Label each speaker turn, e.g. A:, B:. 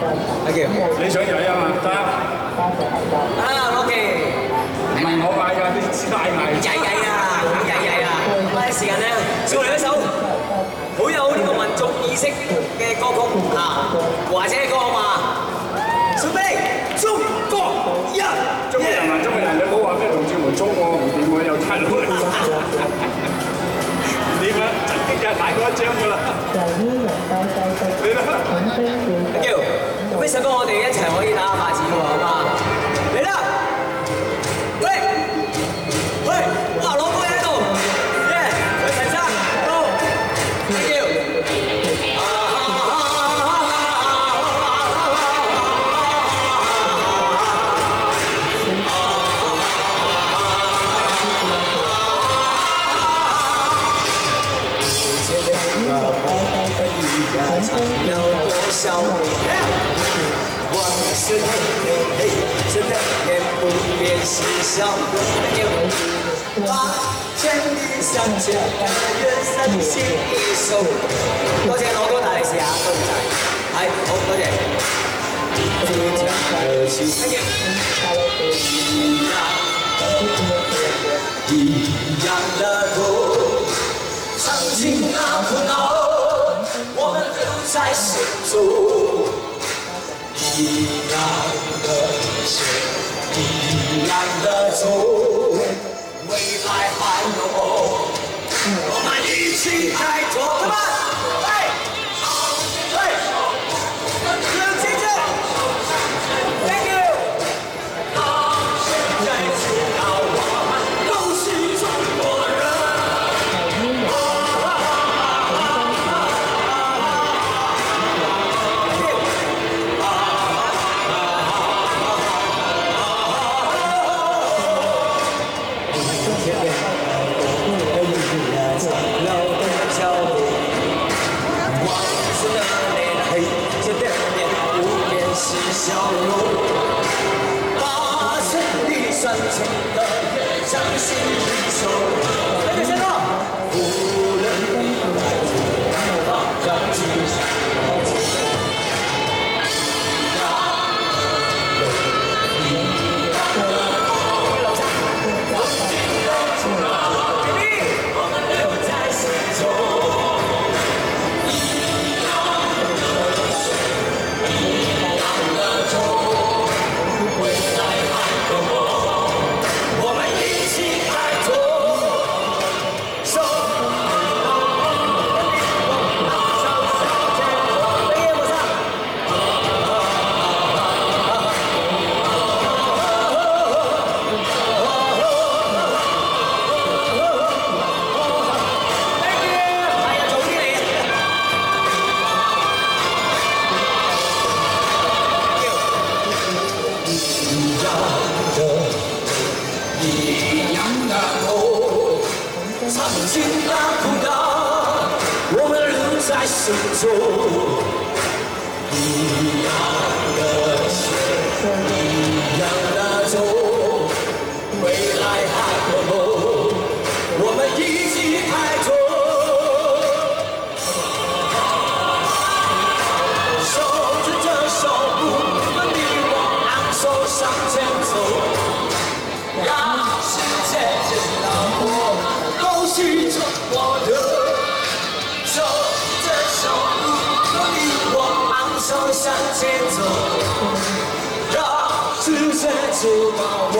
A: ，thank you。
B: 你想曳啊嘛？得。
A: 啊，OK。
B: 唔係我嗌㗎，啲師奶嗌。
A: 曳啊，曳啊！快啲時間咧，送嚟一首好有呢個民族意識嘅歌曲啊，或者歌好嘛？準備，中國人，
B: 中國人啊，中國人，你唔好話咩同志們中我唔掂喎，又太老啦。唔掂啊，曾經就係買過一張㗎啦。你啦。
A: thank you。咁呢首歌我哋一齊可以打下拍子㗎喎，好嘛？嚟啦！喂，喂，哇，攞歌喺度，耶！佢陳生，好 ，thank you。唱了多少年？我是黑，是天不变是笑容。把千里相见，人生写一首。多謝攞歌大力士啊，多謝晒，係好多謝。一家的情，一樣的痛，曾經那苦惱。我們留在心中，一樣的血，一樣的痛，未來還有夢，我們一起開拓。Come on，hey，hey，有氣質 ，Thank you。現在知道我們都是中國人。笑容，把胜利算成的人相信一首。那个先生，无论你来自哪方，让巨响。曾经那苦恼，我们留在心中。一样的血，一样的痛，未来还有梦，我们一起开拓。手牵着手，我们你我昂首向前走，让世界知道我。是中国人，手牵手，你我昂首向前走，让世界知道我